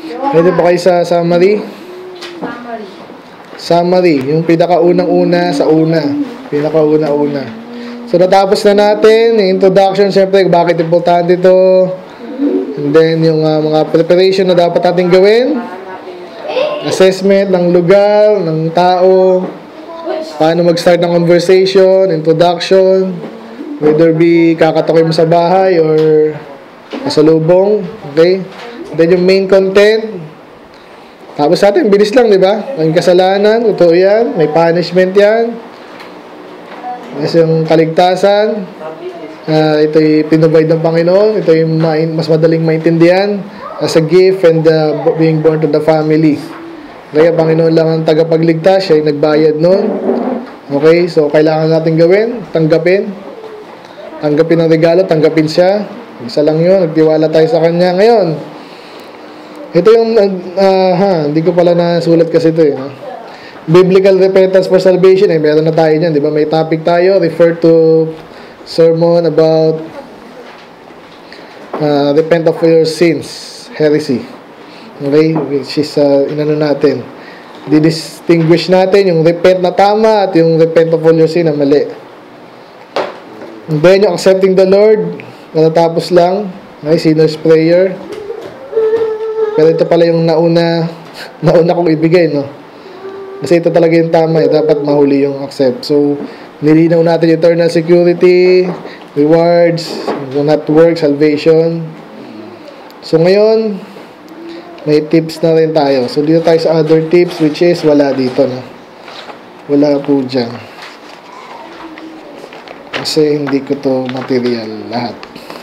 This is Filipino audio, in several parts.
Pwede ba kayo sa summary? Summary, yung pinakaunang-una sa una. Pinakauna-una. So, natapos na natin yung introduction, syempre, bakit importante ito. And then, yung mga preparation na dapat natin gawin. Assessment ng lugar, ng tao. Paano mag-start ng conversation, introduction. Whether be kakatokin mo sa bahay or kasalubong. Okay? Then, yung main content. Tapos natin, bilis lang, di ba? Ang kasalanan, totoo yan. May punishment yan. Kasi yung kaligtasan, ito'y pinrovide ng Panginoon. Ito'y mas madaling maintindihan as a gift and being born to the family. Kaya Panginoon lang ang tagapagligtas. Siya yung nagbayad nun. Okay? So, kailangan natin gawin, tanggapin. Tanggapin ang regalo, tanggapin siya. Isa lang yun. Nagtiwala tayo sa Kanya. Ngayon, ito yung, hindi ko pala nasulat kasi ito eh. Biblical repentance for salvation. Meron na tayo dyan, di ba? May topic tayo, refer to sermon about repent of your sins, heresy. Okay? Which is, inano natin. Didistinguish natin yung repent na tama at yung repent of all your sin na mali. And then, yung accepting the Lord, natapos lang. Okay? Sinner's prayer. Pero ito pala yung nauna kong ibigay, no? Kasi ito talaga yung tama, dapat mahuli yung accept. So, nilinaw natin eternal security, rewards, not work, salvation. So, ngayon, may tips na rin tayo. So, dito tayo sa other tips, which is wala dito, no? Wala po dyan. Kasi hindi ko to material lahat.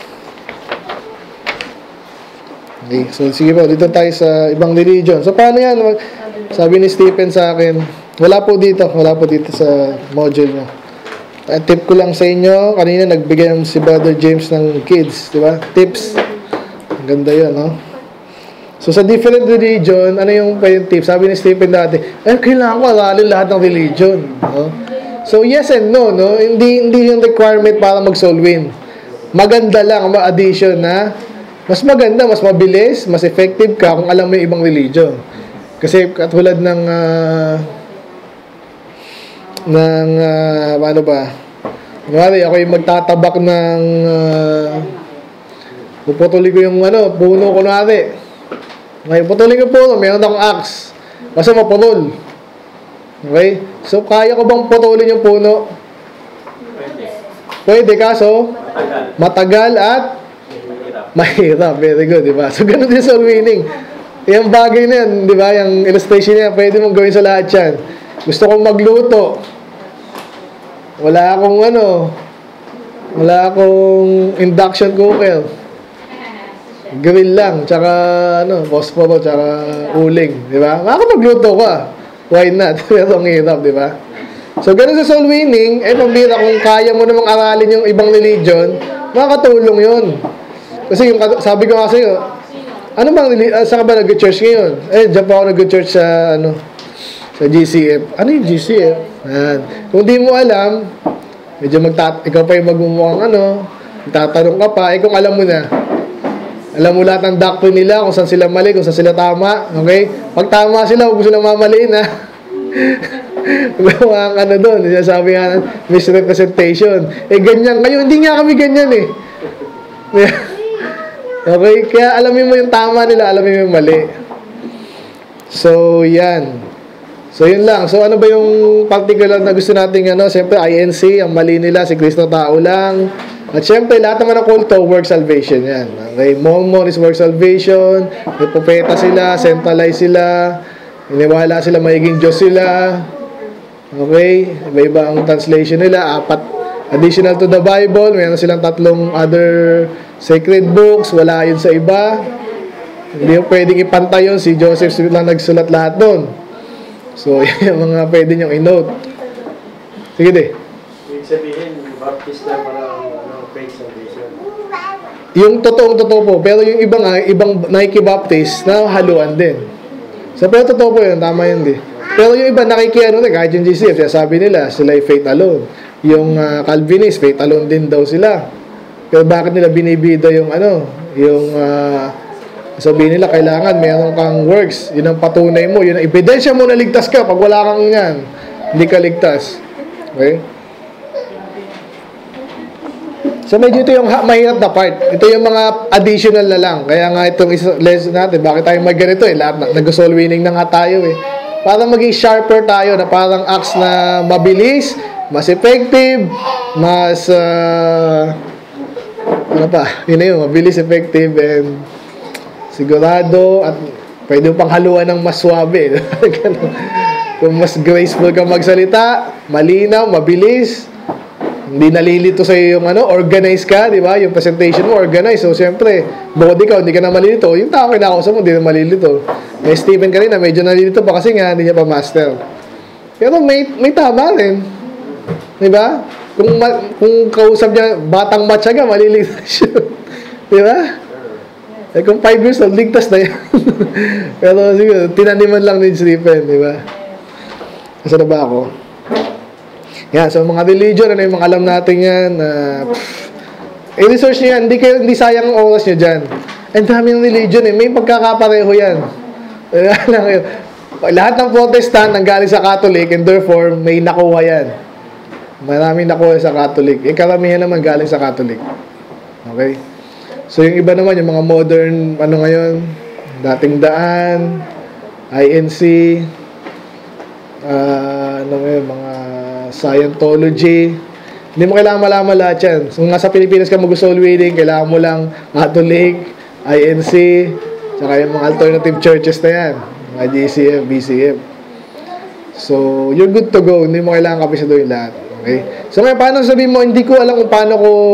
Okay, so sige po, dito tayo sa ibang religion. So paano yan? Sabi ni Stephen sa akin, wala po dito sa module nyo. Tip ko lang sa inyo, kanina nagbigay si Brother James ng kids, di ba? Tips. Ang ganda yun, no? So sa different religion, ano yung tips? Sabi ni Stephen dati, kailangan ko aralin lahat ng religion. No? So yes and no, no? Hindi yung requirement para mag-soul win. Maganda lang, ma-addition na mas maganda, mas mabilis, mas effective ka kung alam mo yung ibang religion. Kasi katulad ng paano ba? Kunwari, ako yung magtatabak ng puputuli ko yung puno, kunwari. Ngayon, putuli ko puno, meron akong axe. Basta maputol. Okay? So, kaya ko bang putulin yung puno? Pwede, kaso matagal at mahirap. Very good, di ba? So, ganun din soul winning. Yung bagay na yan, di ba? Yung illustration niya, pwede mong gawin sa lahat yan. Gusto kong magluto. Wala akong induction cooker. Grill lang, tsaka, phosphoro, tsaka uling. Di ba? Makakapagluto ka. Why not? Pero ang hirap, di ba? So, ganun sa soul winning, pambira, kung kaya mo namang aralin yung ibang religion, makakatulong yun. Kasi yung sabi ko nga sa'yo, saan ka ba nag-church ngayon? Diyan pa ako nag-church sa GCF. Ano yung GCF? Kung di mo alam, medyo ikaw pa yung magmumukhang tatanong ka pa, kung alam mo na. Alam mo lahat ng doctrine nila, kung saan sila mali, kung saan sila tama. Okay? Pag tama sila, huwag mo silang mamaliin, ha? Gawa ka doon. Sabi nga, misrepresentation. Ganyan kayo. Hindi nga kami ganyan, eh. Okay, kaya alamin mo yung tama nila, alamin mo yung mali. So, yan. So, yun lang. So, ano ba yung particular na gusto nating siyempre, INC, ang mali nila, si Kristo tao lang. At siyempre, lahat naman ng call to work salvation. Yan. Okay, Mormon is work salvation. May propeta sila, centralized sila. Iniwala sila, maiging Diyos sila. Okay, iba-iba ang translation nila. Additional to the Bible, mayroon silang 3 other sacred books, wala yun sa iba. Hindi yung pwedeng ipantay yun. Si Joseph lang nagsulat lahat doon. So, yung mga pwede nyong i-note. Sige, de. Ibig sabihin, baptist na parang fake salvation. Yung totoo po. Pero yung ibang nakikibaptist na haluan din. So, pero totoo po yun. Tama yun, de. Pero yung iba kahit yung GCF, sabi nila, sila ay faith alone. Yung Calvinist, faith alone din daw sila. Pero bakit nila binibida yung Sabihin nila, kailangan meron kang works. Yun ang patunay mo. Yun ang ebidensya mo na ligtas ka. Pag wala kang yan, hindi ka ligtas. Okay? So medyo ito yung mahirap na part. Ito yung mga additional na lang. Kaya nga itong lesson natin, bakit tayo ganito eh? Lahat nag-soul winning na nga tayo eh. Para maging sharper tayo na parang acts na mabilis, mas effective, mas ano pa? Yun na yun, mabilis, effective, and sigurado, at pwede pang haluan ng mas suabe. Kung mas graceful ka magsalita, malinaw, mabilis, hindi nalilito sa yung organize ka, di ba? Yung presentation mo, organize. So, siyempre, bukod ikaw, hindi ka na malilito. Yung tao kinakausap mo, hindi na malilito. Eh, Stephen kanina, medyo nalilito pa kasi nga, hindi niya pa master. Pero may tama rin. Di ba? Kung kausap niya, batang matyaga, malilito siya. Di ba? Eh, kung 5 years old, ligtas na yan. Pero, siguro, tinaniman lang ni Stephen, di ba? Kasi na ba ako? Yan, so mga religion, ano yung mga alam natin yan, i-research nyo yan, hindi sayang ang oras nyo dyan. Ang dami ng religion eh, may pagkakapareho yan. Lahat ng Protestant ang galing sa Catholic, and therefore, may nakuha yan. Maraming nakuha sa Catholic. Karamihan naman galing sa Catholic. Okay? So yung iba naman, yung mga modern, ngayon, dating daan, INC, mga Scientology. Hindi mo kailangan malaman lahat yan. So, nga sa Pilipinas ka mag-soul winning, kailangan mo lang Catholic, INC, saka yung mga alternative churches na yan. Mga GCF, BCF. So, you're good to go. Hindi mo kailangan kapisaduhin lahat. Okay? So, ngayon, paano sabihin mo, hindi ko alam kung paano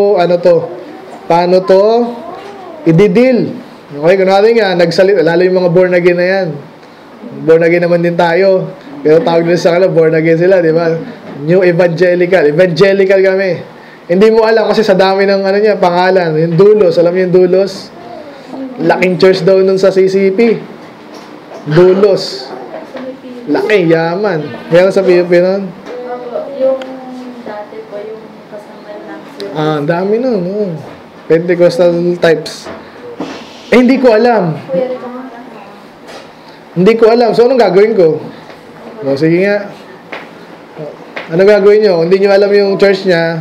to i-deal. Okay? Kunwari nga, nagsalita, lalo yung mga born again na yan. Born again naman din tayo. Pero tawag nila sa kanila, born again sila, di ba? New evangelical. Evangelical kami. Hindi mo alam kasi sa dami ng pangalan. Yung Dulos. Alam niyo yung Dulos? Laking church daw nun sa CCP. Dulos. Laki, yaman. Meron sa PUP nun? Yung dati po, yung kasama lang. Ang dami nun. Pentecostal types. Hindi ko alam. Hindi ko alam. So, anong gagawin ko? Sige nga. Ano gagawin nyo? Kung hindi nyo alam yung church niya,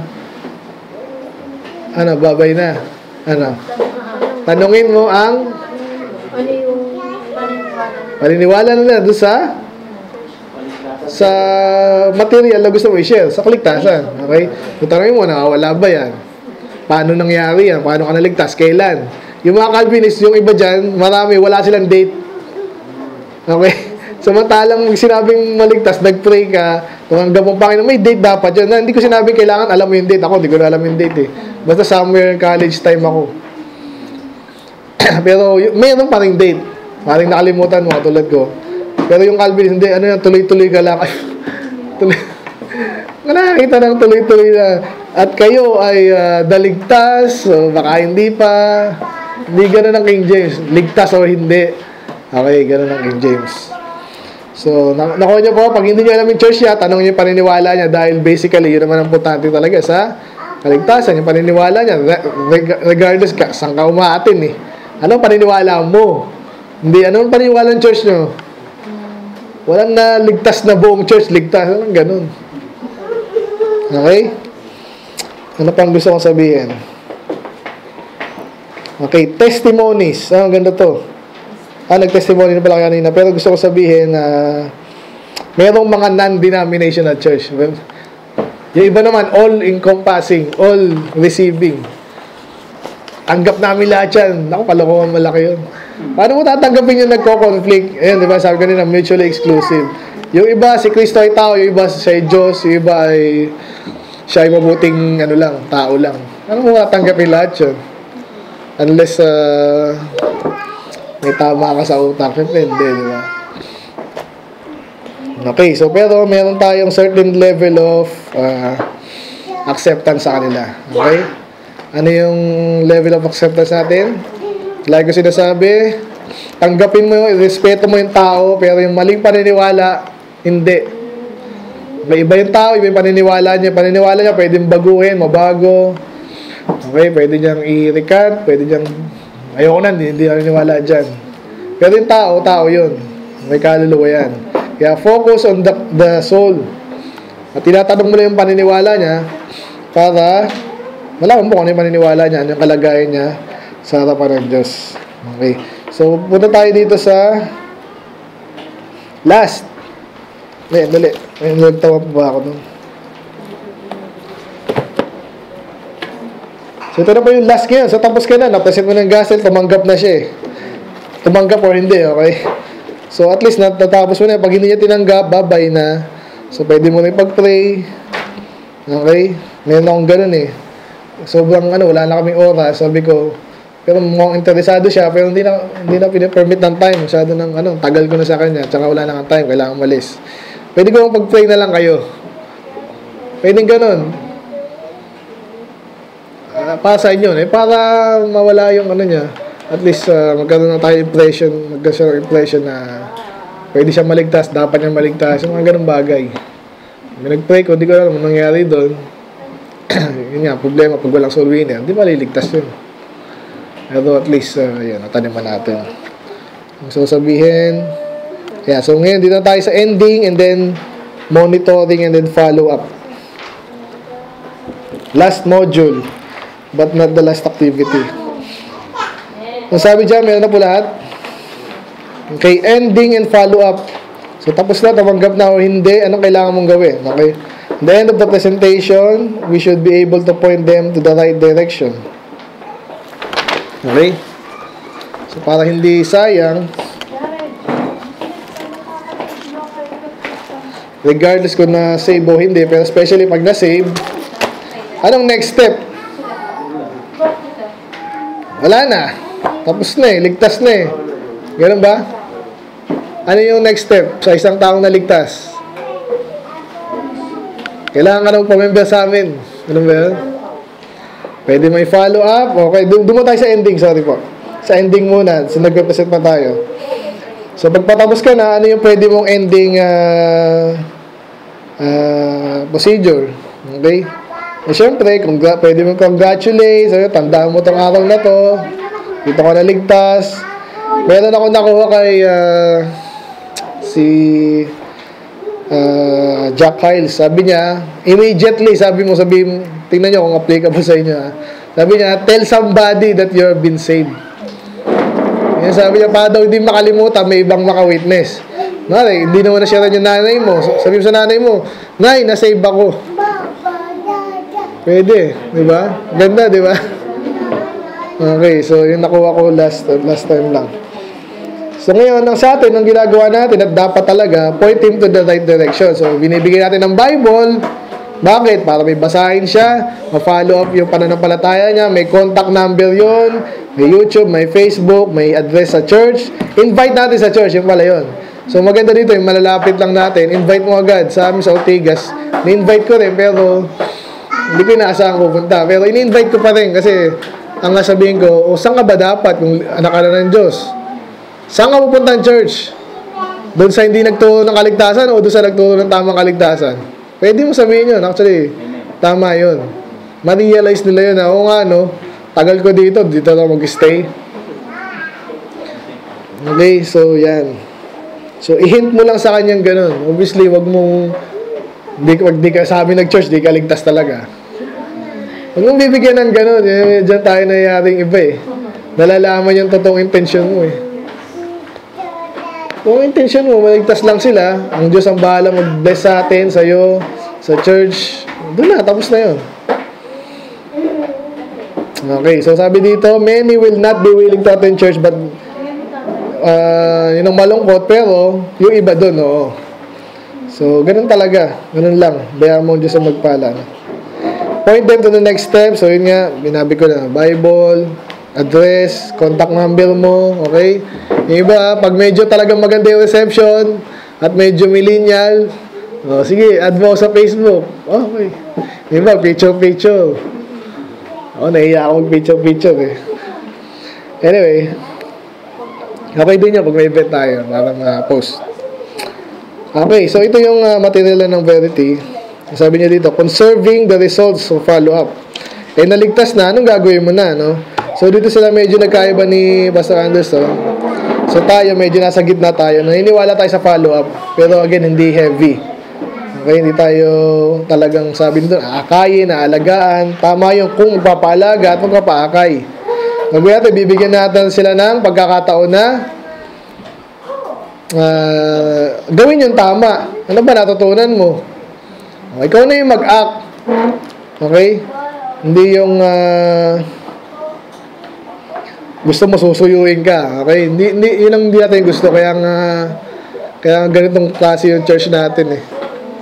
babay na. Tanungin mo ang Ano yung paniniwala nila doon sa material na gusto mo i-share, sa kaligtasan. Okay? So, tanungin mo, nakawala ba yan? Paano nangyari yan? Paano ka naligtas? Kailan? Yung mga Calvinist, yung iba dyan, marami, wala silang date. Okay? Samantalang sinabing maligtas, nag-pray ka, tumanggap mo Panginoon, may date dapat yun. Hindi ko sinabing kailangan alam mo yung date. Ako, hindi ko na alam yung date eh. Basta somewhere college time ako. Pero mayroon pa rin date. Maring nakalimutan mo, tulad ko. Pero yung Calvinist, hindi, tuloy-tuloy ka lang. Nakakita ng tuloy-tuloy na. At kayo ay daligtas, o baka hindi pa. Hindi ganun ang King James. Ligtas o hindi. Okay, ganun ang King James. So, nakuha niyo po, pag hindi niyo alam yung church niya, tanong niyo yung paniniwala niya dahil basically, yun naman ang importante talaga sa kaligtasan, yung paniniwala niya. Regardless, saan ka umaatin eh. Anong paniniwala mo? Hindi, anong paniniwala ng church niyo? Walang na ligtas na buong church, ligtas. Anong ganun? Okay? Ano pang gusto kong sabihin? Okay, testimonies. Ang ganda to. Nag-testimony na pala kanina. Pero gusto ko sabihin na merong mga non-denominational church. Yung iba naman, all-encompassing, all-receiving. Tanggap namin lahat yan. Naku, kalokohan malaki yun. Paano mo tatanggapin yung nagko-conflict? Ayun, di ba? Sabi ko nila, mutually exclusive. Yung iba, si Kristo ay tao. Yung iba, siya ay Diyos. Yung iba ay siya ay mabuting tao lang. Ano mo tatanggapin lahat yun? Unless, may tama ka sa utak. Siyempre, hindi, di ba? Okay, so pero meron tayong certain level of acceptance sa kanila. Okay? Ano yung level of acceptance natin? Like ko sinasabi, tanggapin mo yung, respeto mo yung tao, pero yung maling paniniwala, hindi. May iba yung tao, iba yung paniniwala niya. Paniniwala niya, pwedeng baguhin, mabago. Okay, pwede niyang i-recant, pwede niyang Ayoko na, hindi ako niniwala dyan. Pero yung tao yun. May kaluluwa yan. Kaya focus on the soul. At tinatanong mo na yung paniniwala niya para malaman mo kung ano yung paniniwala niya, ano yung kalagayan niya sa harapan ng Diyos. Okay. So, punta tayo dito sa last. Dali. May nagtawa pa ba ako nun? So, ito na po yung last ngayon. So, tapos ka na. Napresent mo ng gasel, tumanggap na siya eh. Tumanggap or hindi, okay? So, at least natapos mo na. Pag hindi niya tinanggap, bye-bye na. So, pwede mo na ipag-pray. Okay? Meron akong ganun eh. Sobrang wala na kaming oras. Sabi ko, pero mukhang interesado siya, pero hindi na pinapermit ng time. Masyado ng tagal ko na sa kanya. Tsaka wala na kang time, kailangan malis. Pwede ko pag-pray na lang kayo. Pwede ganun. Para sa inyo, para mawala yung niya. At least, magkaroon na tayo impression na pwede siya maligtas, dapat niya maligtas. Yung mga ganung bagay. May nag-pray ko, hindi ko alam anong nangyari doon. Yun nga, problema pag walang soul winner, hindi maliligtas yun. Pero at least, nataniman natin. So, sabihin, so ngayon, dito na tayo sa ending and then monitoring and then follow up. Last module, but not the last activity. So, sabi dyan, meron na po lahat. Okay, ending and follow up. So, tapos na, tumanggap na o hindi, anong kailangan mong gawin? Okay? At the end of the presentation, we should be able to point them to the right direction. Okay? So, para hindi sayang, regardless kung na-save o hindi, pero especially pag na-save, anong next step? Wala na. Tapos na eh. Ligtas na eh. Ganun ba? Ano yung next step sa isang taong naligtas? Kailangan ka nang pamember sa amin. Ganun ba yun? Pwede may follow up. Okay, doon mo tayo sa ending. Sorry po. Sa ending muna. So, nag-represent pa tayo. So, pagpatapos ka na, ano yung pwede mong ending procedure? Okay? Eh, syempre, pwede mong congratulate. So, tandaan mo tong araw na to. Dito ka naligtas. Meron ako nakuha kay si Jack Hiles. Sabi niya, immediately, tingnan nyo kung applicable sa inyo. Sabi niya, tell somebody that you've been saved. Yan, sabi niya, para daw hindi makalimutan, may ibang maka-witness. Mari, hindi naman na-share yung nanay mo. Sabi mo sa nanay mo, Nay, na-save ako. Pwede, di ba? Ganda, di ba? Okay, so yung nakuha ko last time lang. So ngayon, sa atin, ang ginagawa natin at dapat talaga, point him to the right direction. So, binibigyan natin ng Bible. Bakit? Para may basahin siya, ma-follow up yung pananampalataya niya, may contact number yon, may YouTube, may Facebook, may address sa church. Invite natin sa church, yung pala yun. So, maganda dito, yung malalapit lang natin, invite mo agad sa amin sa Ortigas. Ni-invite ko rin, pero hindi ko inaasahan pupunta. Pero in-invite ko pa rin kasi ang sabihin ko, saan ka ba dapat kung anak ka na ng Diyos? Saan ka pupunta ng church? Doon sa hindi nagturo ng kaligtasan o doon sa nagturo ng tamang kaligtasan? Pwede mo sabihin yun. Actually, tama yun. Ma-realize nila yun na, oo nga, tagal ko dito na mag-stay. Okay, so yan. So, i-hint mo lang sa kanyang ganun. Obviously, wag mong, di ka sabi nag-church, di ka ligtas talaga. Huwag mong bibigyan ng ganun. Diyan tayo nayayaring iba eh. Nalalaman yung totoong intention mo eh. Kung intention mo, maligtas lang sila, ang Diyos ang bahala mag-bless sa atin, sa'yo, sa church, doon na, tapos na yun. Okay, so sabi dito, many will not be willing to attend church, but yun ang malungkot, pero yung iba doon, oo. So, ganun talaga, ganun lang, bayaan mo ang Diyos ang magpala. Point them to the next step, so yun nga, binabi ko na, Bible, address, contact number mo, okay? Yung iba, pag medyo talagang maganda yung reception at medyo millennial, sige, add mo sa Facebook. Okay. Yung iba, picture. Nahiya ako mag-picture eh. Anyway, okay din yun pag may event tayo para ma-post. Okay, so ito yung material ng Verity. Sabi niya dito, conserving the results of follow-up. Naligtas na, anong gagawin mo na, no? So, So, dito sila medyo nagkaiba ni Pastor Anderson. So, tayo, medyo nasa gitna tayo. Naniniwala tayo sa follow-up. Pero again, hindi heavy. Okay, hindi tayo talagang sabi nito, aakayin, aalagaan. Tama yung kung magpapaalaga at magpapaakay. Gagawin natin, bibigyan natin sila ng pagkakataon na gawin yung tama. Ano ba natutunan mo? Ikaw na yung mag-act. Okay? Hindi yung gusto mo susuyuin ka. Okay? Yun ang hindi natin gusto. Kaya ganitong klase yung church natin eh.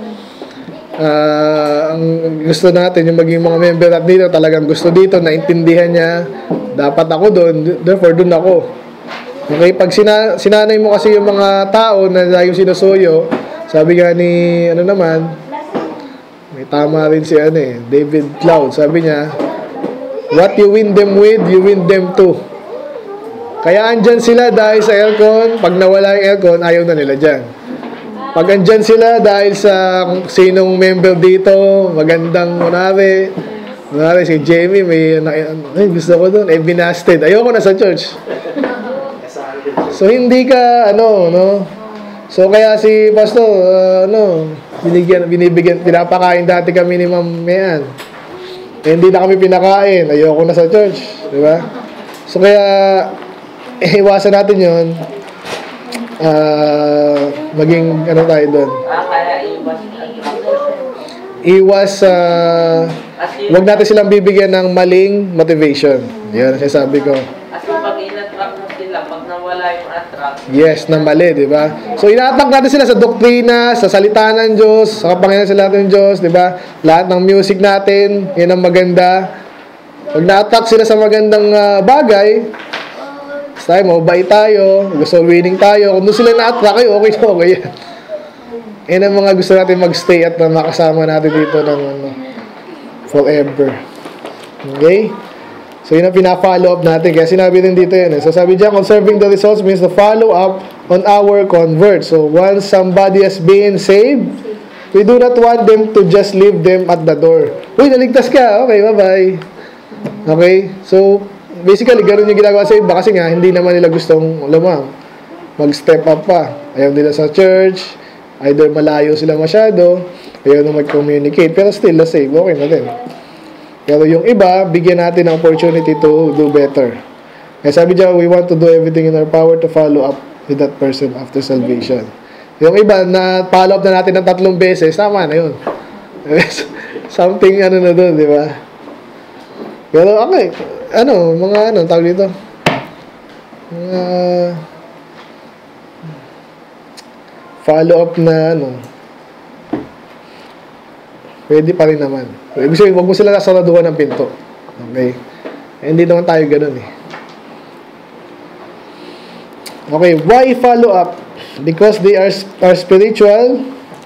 Ang gusto natin yung maging mga member at dito talagang gusto dito, naintindihan niya dapat ako doon, therefore doon ako. Okay, pag sinanay mo kasi yung mga tao na yung sinusuyo, sabi nga ni may tama rin si David Cloud, sabi niya, what you win them with, you win them too. Kaya andyan sila dahil sa aircon, pag nawala yung aircon, ayaw na nila dyan. Pag andyan sila dahil sa sinong member dito, magandang kunwari si Jamie, gusto ko doon, binasted. Ayoko na sa church. So, hindi ka, So, kaya si Pastor, binibigyan, pinapakain dati kami ni Ma'am Mayan. Hindi na kami pinakain. Ayoko na sa church. Di ba? So, kaya, iwasan natin yun. Maging tayo doon. Huwag natin silang bibigyan ng maling motivation. Yan ang sinasabi ko. Kasi pag in-attract mo sila, pag nawala yung attract. Yes, na mali, di ba? So, ina-attack natin sila sa doktrina, sa salita ng Diyos, sa kapangyarihan sa lahat ng Diyos, di ba? Lahat ng music natin, yan ang maganda. Pag na-attack sila sa magandang bagay, tayo, mabait tayo, gusto winning tayo. Kung doon sila na-attract, okay yan. Yan ang mga gusto natin mag-stay at makasama natin dito ng forever. Okay? So, yun ang pina-follow up natin. Kaya sinabi din dito yun. So, sabi dyan, conserving the results means the follow up on our convert. So, once somebody has been saved, we do not want them to just leave them at the door. Uy, naligtas ka. Okay, bye-bye. Okay? So, basically, ganoon yung ginagawa sa iba kasi nga, hindi naman nila gustong mag-step up pa. Ayaw nila sa church, either malayo sila masyado, ayaw na mag-communicate, pero still, the same, okay na din. Pero yung iba, bigyan natin ng opportunity to do better. Kaya sabi dyan, we want to do everything in our power to follow up with that person after salvation. Yung iba, na follow up na natin ng 3 beses, tama na yun. Something na doon, di ba? Pero okay, tawag dito? Follow up na pwede pa rin naman. Ibig sabihin, huwag mo sila nasaraduhan ng pinto. Okay? Hindi naman tayo ganun eh. Okay, why follow up? Because they are spiritual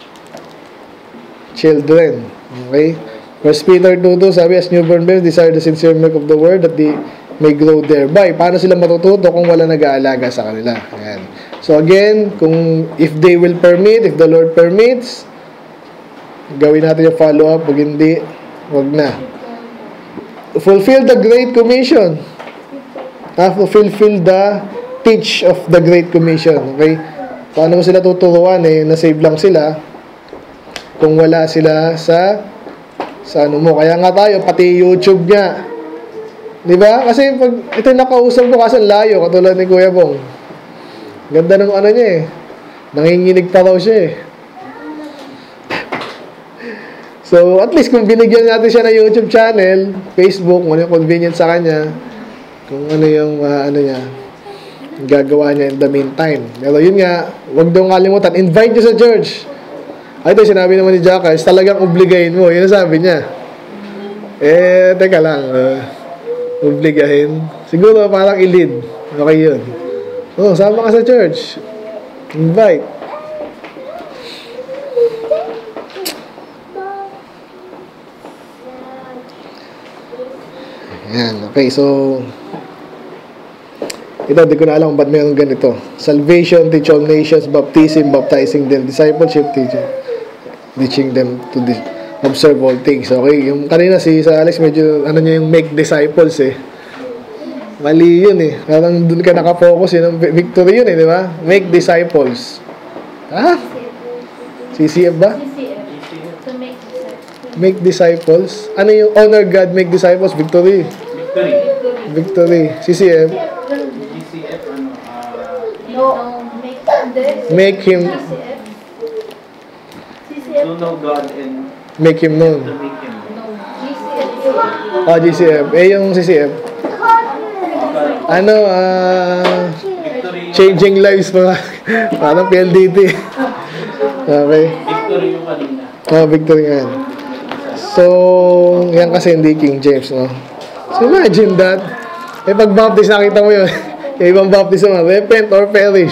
children. Okay? 1 Peter 2:2, sabi, as newborn babes, desire the sincere milk of the word that they may grow thereby. Paano sila matututo kung wala nag-aalaga sa kanila? Ayan. So again, if they will permit, if the Lord permits, gawin natin yung follow-up. Pag hindi, wag na. Fulfill the Great Commission. Fulfill the teach of the Great Commission. Okay? Paano mo sila tuturuan na-save lang sila kung wala sila sa mo. Kaya nga tayo, pati YouTube niya. Di ba? Kasi pag ito nakausap ko kasi layo, katulad ni Kuya Bong. Ganda ng niya eh. Nanginginig pa raw siya eh. So, at least kung binigyan natin siya ng YouTube channel, Facebook, kung ano yung convenient sa kanya, kung ano yung niya, gagawa niya in the meantime. Pero yun nga, huwag daw kalimutan, invite niyo sa church. Ito, sinabi naman ni Jacques, talagang obligahin mo. Yun ang sabi niya. Teka lang. Obligahin. Siguro parang i-lead. Okay yun. Sama ka sa church. Invite. Yan. Okay, so ito, di ko na alam ba't mayroong ganito. Salvation, teach all nations, baptism, baptizing them, discipleship, teaching them to observe all things. Okay, yung kanina sa Alex medyo niya yung make disciples eh. Mali yun eh. Parang dun ka nakafocus yun. Victory yun eh, di ba? Make disciples. Ha? CCF ba? CCF. To make disciples. Make disciples. Ano yung honor God, make disciples? Victory. Victory. Victory. CCF. GCF, No, make this. Make him, CCF. CCF. to know God and make him known. to make Him. No, GCF. Ah, GCF. Eh, yung CCF. Ano, Victory, changing lives pa. Parang PLDT. Okay. victory yung kanina. Oh, victory nga yan. So, yan kasi hindi King James, no? So, imagine that. Eh, pag baptist, nakita mo yun. Yung ibang baptist mo, repent or perish.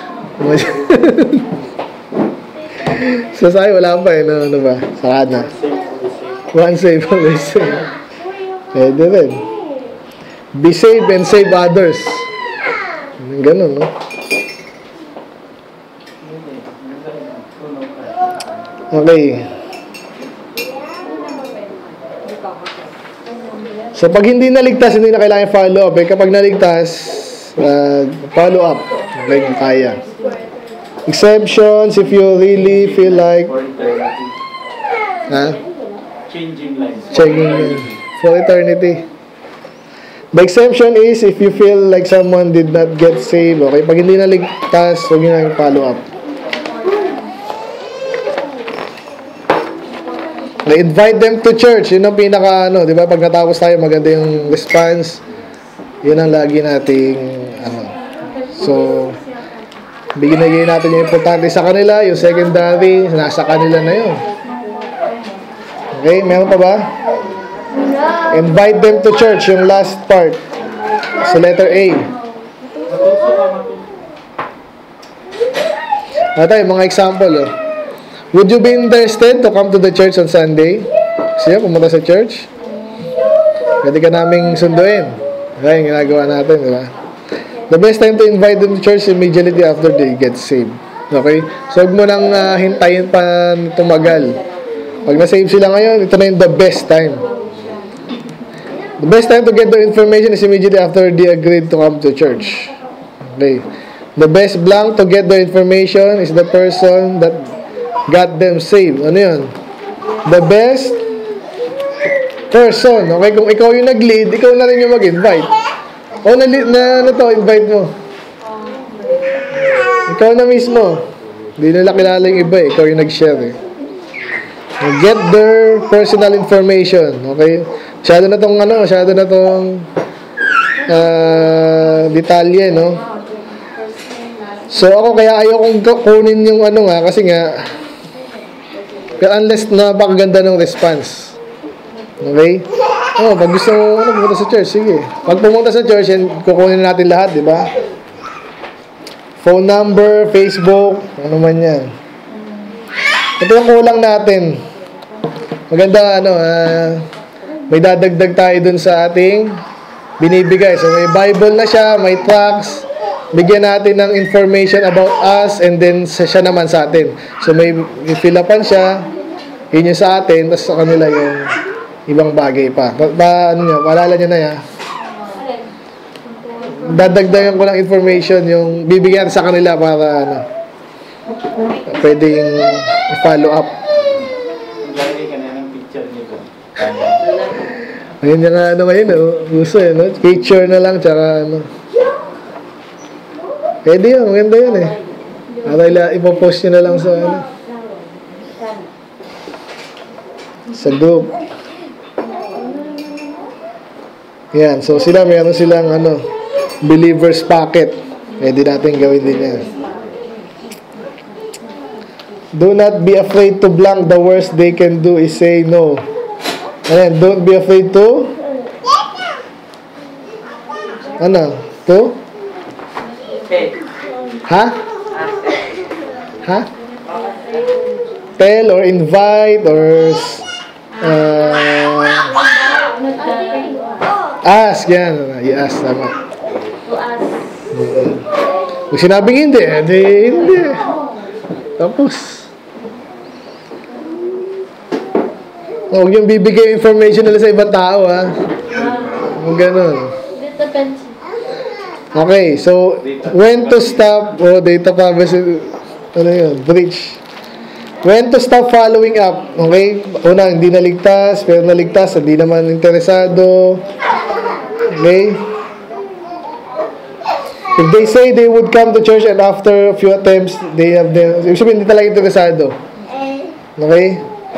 So, sa'yo, wala pa eh. Ano ba? Saka na. One save, always save. Pwede rin. Be saved and save others. Ganun, no? Okay. So, pag hindi naligtas, hindi na kailangan follow up. Eh, kapag naligtas, follow up. Okay, kaya. Exceptions, if you really feel like, For eternity. ha? Changing lives. Checking for eternity. The exception is if you feel like someone did not get saved. Okay, pag hindi naligtas, huwag nyo na yung follow up. Na-invite them to church. Yun ang pinaka, di ba? Pag natapos tayo, maganda yung response. Yun ang lagi nating, So, bigyan natin yung importante sa kanila. Yung secondary, nasa kanila na yun. Okay, meron pa ba? Invite them to church, yung last part. Sa letter A. Tayo, mga example, Would you be interested to come to the church on Sunday? Siya, pumunta sa church? Pwede ka naming sunduin. Okay, yung ginagawa natin, di ba? The best time to invite them to church immediately after they get saved. Okay? So, huwag mo nang hintayin pa tumagal. Pag na-save sila ngayon, ito na yung the best time. The best time to get the information is immediately after they agreed to come to church. Okay. The best blank to get the information is the person that got them saved. Ano yun? The best person. Okay, kung ikaw yung nag-lead, ikaw na rin yung mag-invite. O, invite mo. Ikaw na mismo. Hindi nila kilala yung iba, ikaw yung nag-share Get their personal information. Okay? Masyado na tong detalye, no? So, ako kaya ayokong kunin yung kasi nga, pero unless napakaganda ng response. Okay? Pag gusto mo, pumunta sa church, sige. Pag pumunta sa church, kukunin natin lahat, di ba? Phone number, Facebook, ano man yan. Ito yung kulang natin. Maganda, may dadagdag tayo dun sa ating binibigay. So, may Bible na siya, may tracts, bigyan natin ng information about us, and then siya naman sa atin. So, may fill upan siya, yun yung sa atin, tapos sa kanila yung ibang bagay pa. Paalala nyo na yan. Dadagdagan ko ng information, yung bibigyan sa kanila para, pwedeng i-follow up. Lagay ka na ng picture nito. Ayun yung ngayon, gusto picture na lang, tsaka pwede yun, maganda yun para ipopost nyo na lang sa sa group. Yan, so meron silang believers packet. Pwede natin gawin din yan. Do not be afraid to blank. The worst they can do is say no. And don't be afraid to to? Ha? Ha? Tell or invite or ask. Yan. I-ask tama. To ask. Kung sinabing hindi, hindi. Tapos, huwag yung bibigay information nila sa ibang tao, ha? Huwag ganun. Depends. Okay, so when to stop data privacy, ano yun, breach. When to stop following up. Okay? Una, hindi naligtas, pero naligtas, hindi naman interesado. Okay? If they say they would come to church and after a few attempts, they have them, ibig sabihin, hindi talaga interesado. Okay?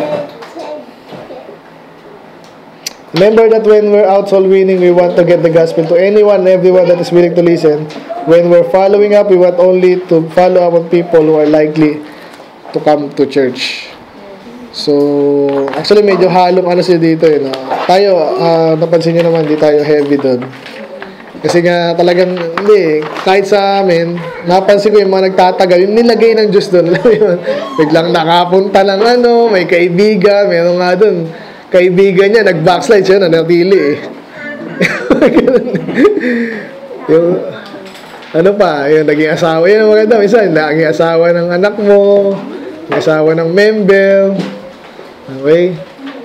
Remember that when we're out soul winning, we want to get the gospel to anyone and everyone that is willing to listen. When we're following up, we want only to follow up on people who are likely to come to church. So, actually medyo halong ano siya dito eh. No? Tayo, napansin nyo naman, hindi tayo heavy doon. Kasi nga talagang, hindi, kahit sa amin, napansin ko yung mga nagtatagal, yung nilagay ng Diyos doon. Biglang nakapunta ng ano, may kaibigan, meron nga doon. Kaibigan niya, nag-backslide siya, nanatili eh. Yung, ano pa, yung naging asawa, yun ang maganda, minsan, naging asawa ng anak mo, naging asawa ng member, okay?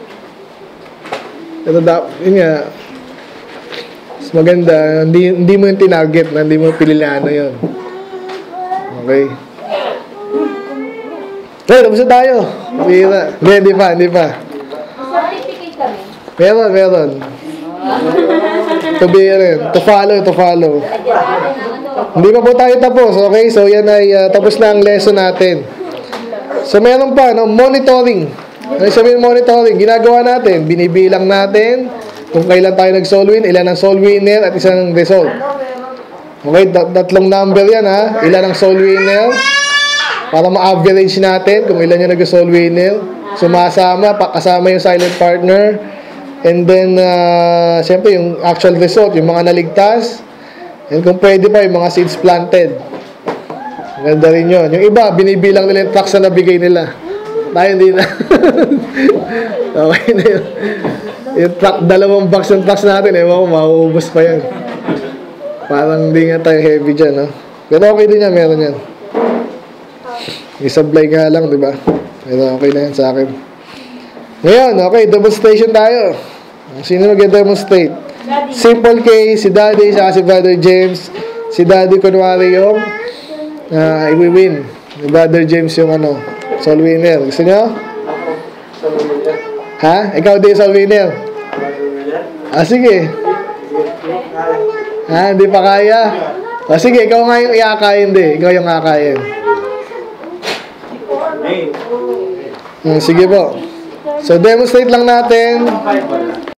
Ito, yun nga, mas maganda, hindi mo yung tinarget, hindi mo piniliano yun. Okay? Hey, tapos na tayo. Hindi pa. Certificate kami. Meron. To be rin. To follow. Hindi pa po tayo tapos. Okay? So, yan ay tapos na ang lesson natin. So, meron pa, no? Monitoring. Ano sabihin monitoring? Ginagawa natin. Binibilang natin kung kailan tayo nag-soul win, ilan ang soul winner at isang result. Okay? Tatlong number yan, ha? Ilan ang soul winner? Para ma-average natin kung ilan yung nag-soul winner. Sumasama, kasama yung silent partner. And then, siyempre, yung actual result, yung mga naligtas. And kung pwede pa, yung mga seeds planted. Ganda rin yun. Yung iba, binibilang nila yung tracks na nabigay nila. Tayo hindi na. Okay na yun. Yung truck, 2 box ng tracks natin, ewan ko, mauubos pa yan. Parang hindi nga tayo heavy dyan, no? Pero okay din yan, meron yan. Isablay nga lang, di ba? Pero okay na yan sa akin. Ngayon, okay, demonstration tayo. Sino mag-demonstrate? Simple case, si Daddy, saka si Brother James. Si Daddy, kunwari yung i-win. Si Brother James yung soul winner. Gusto nyo? Ha? Ikaw din soul winner? Sige. Hindi pa kaya? Sige, ikaw nga yung iakayin din. Ikaw yung akayin. Sige po. So, demonstrate lang natin.